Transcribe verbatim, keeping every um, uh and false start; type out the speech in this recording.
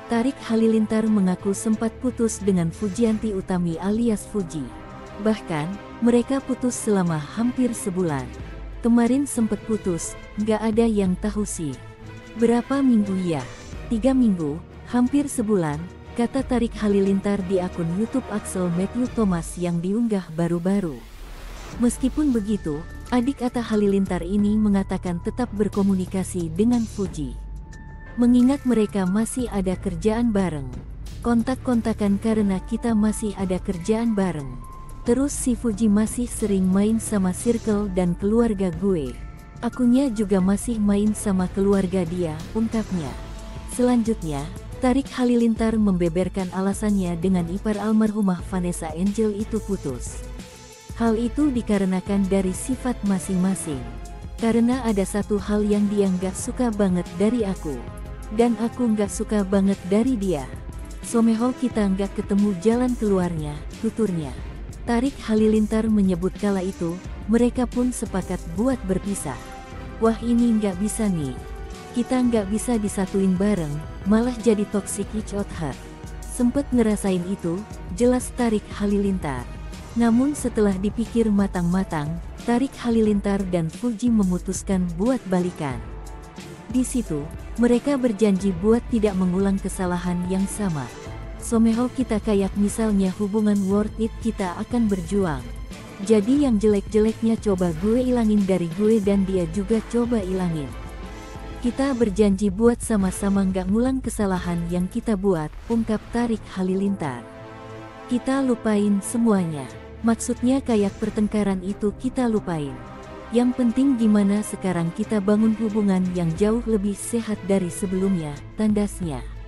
Tarik Halilintar mengaku sempat putus dengan Fujianti Utami alias Fuji. Bahkan, mereka putus selama hampir sebulan. Kemarin sempat putus, nggak ada yang tahu sih. Berapa minggu ya? Tiga minggu, hampir sebulan, kata Tarik Halilintar di akun YouTube Axel Matthew Thomas yang diunggah baru-baru. Meskipun begitu, adik Atta Halilintar ini mengatakan tetap berkomunikasi dengan Fuji. Mengingat mereka masih ada kerjaan bareng. Kontak-kontakan karena kita masih ada kerjaan bareng. Terus si Fuji masih sering main sama circle dan keluarga gue. Akunya juga masih main sama keluarga dia, ungkapnya. Selanjutnya, Tarik Halilintar membeberkan alasannya dengan ipar almarhumah Vanessa Angel itu putus. Hal itu dikarenakan dari sifat masing-masing. Karena ada satu hal yang dia nggak suka banget dari aku. Dan aku nggak suka banget dari dia. Somehow kita nggak ketemu jalan keluarnya, tuturnya. Tarik Halilintar menyebut kala itu, mereka pun sepakat buat berpisah. Wah ini nggak bisa nih. Kita nggak bisa disatuin bareng, malah jadi toxic each other. Sempet ngerasain itu, jelas Tarik Halilintar. Namun setelah dipikir matang-matang, Tarik Halilintar dan Fuji memutuskan buat balikan. Di situ, mereka berjanji buat tidak mengulang kesalahan yang sama. Somehow kita kayak misalnya hubungan worth it kita akan berjuang. Jadi yang jelek-jeleknya coba gue ilangin dari gue dan dia juga coba ilangin. Kita berjanji buat sama-sama nggak ngulang kesalahan yang kita buat, ungkap Tarik Halilintar. Kita lupain semuanya. Maksudnya kayak pertengkaran itu kita lupain. Yang penting gimana sekarang kita bangun hubungan yang jauh lebih sehat dari sebelumnya, tandasnya.